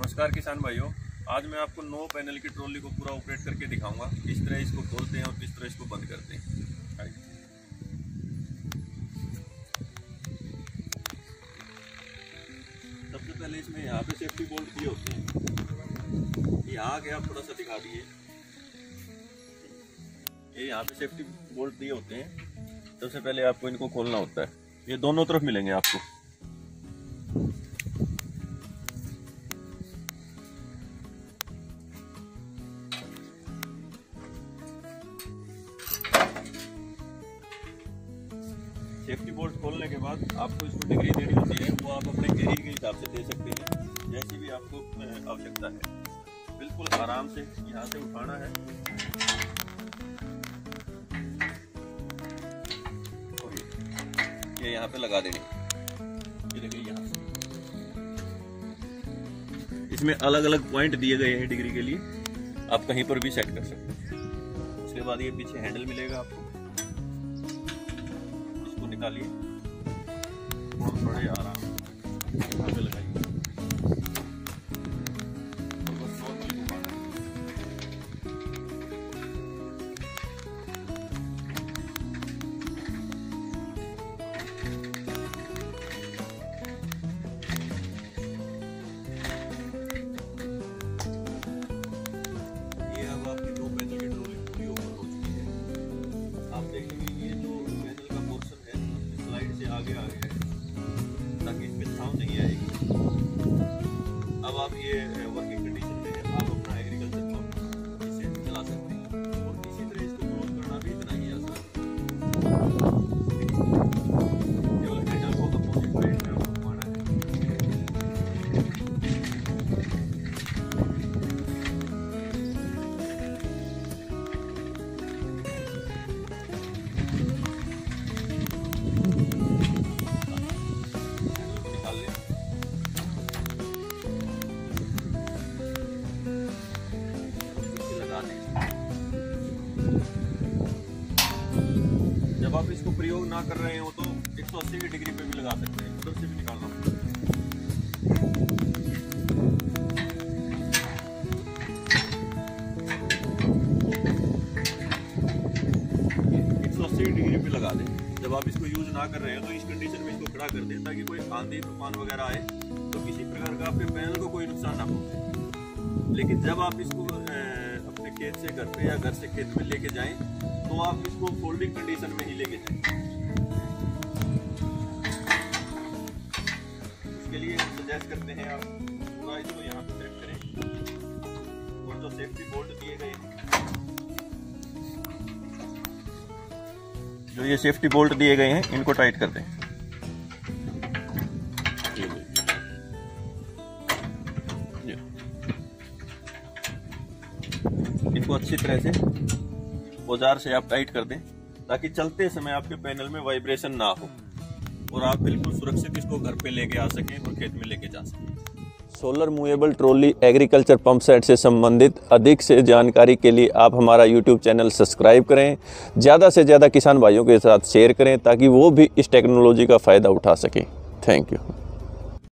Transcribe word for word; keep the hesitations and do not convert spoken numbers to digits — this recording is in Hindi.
नमस्कार किसान भाइयों, आज मैं आपको नो पैनल की ट्रॉली को पूरा ऑपरेट करके दिखाऊंगा किस तरह इसको खोलते हैं और किस तरह इसको बंद करते हैं। सबसे पहले इसमें यहाँ पे सेफ्टी बोल्ट दिए होते हैं, ये आगे आप थोड़ा सा दिखा दिए, ये यहाँ पे सेफ्टी बोल्ट दिए होते हैं। सबसे पहले आपको इनको खोलना होता है, ये दोनों तरफ मिलेंगे आपको। सेफ्टी बोल्ट खोलने के बाद आपको इसको डिग्री देनी होती है, वो आप अपने एरिया के हिसाब से दे सकते हैं, जैसी भी आपको आवश्यकता है। बिल्कुल आराम से यहाँ से उठाना है और ये यहाँ पे लगा देनी। ये देखिए यहाँ से इसमें अलग अलग पॉइंट दिए गए हैं डिग्री के लिए, आप कहीं पर भी सेट कर सकते हैं। उसके बाद ये पीछे हैंडल मिलेगा आपको, निकालिए और बड़े आराम से लगाइए और बस नॉर्मली घुमाना है। ये अब आपकी दो पैनल की ट्रॉली पूरी ओपन हो चुकी है। आप देखेंगे ये जो पैनल का पोर्शन से आगे आ गया है ताकि इसमें छांव नहीं आएगी। अब आप ये वर्किंग कंडीशन में है, आप अपना एग्रीकल्चर पंप इसे चला सकते हैं और इसी तरह इसको क्लोज करना भी इतना ही आसान है। केवल हैंडल को अपोजिट साइड में आपको घुमाना है। जब आप इसको प्रयोग ना कर रहे हो तो एक सौ अस्सी की डिग्री पे भी लगा सकते हैं, उधर से भी निकालना होगा। एक सौ अस्सी डिग्री पे लगा दें। जब आप इसको यूज ना कर रहे हैं तो इस कंडीशन में इसको खड़ा कर दें ताकि कोई आंधी तूफान वगैरह आए तो किसी प्रकार का आपके पैनल को कोई नुकसान ना पहुंचे। लेकिन जब आप इसको अपने खेत से घर पे या घर से खेत में लेके जाएं तो आप इसको फोल्डिंग कंडीशन में ही लेके जाएं। उसके लिए हम सजेस्ट करते हैं आप पूरा इसको यहाँ पे सेट करें और जो सेफ्टी बोल्ट दिए गए हैं, जो ये सेफ्टी बोल्ट दिए गए हैं इनको टाइट कर दें। इनको अच्छी तरह से औजार से आप टाइट कर दें ताकि चलते समय आपके पैनल में वाइब्रेशन ना हो और आप बिल्कुल सुरक्षित इसको घर पे लेके आ सकें और खेत में लेके जा सकें। Solar movable trolley agriculture pump set से संबंधित अधिक से जानकारी के लिए आप हमारा यूट्यूब चैनल सब्सक्राइब करें, ज़्यादा से ज़्यादा किसान भाइयों के साथ शेयर करें ताकि वो भी इस टेक्नोलॉजी का फ़ायदा उठा सकें। Thank you.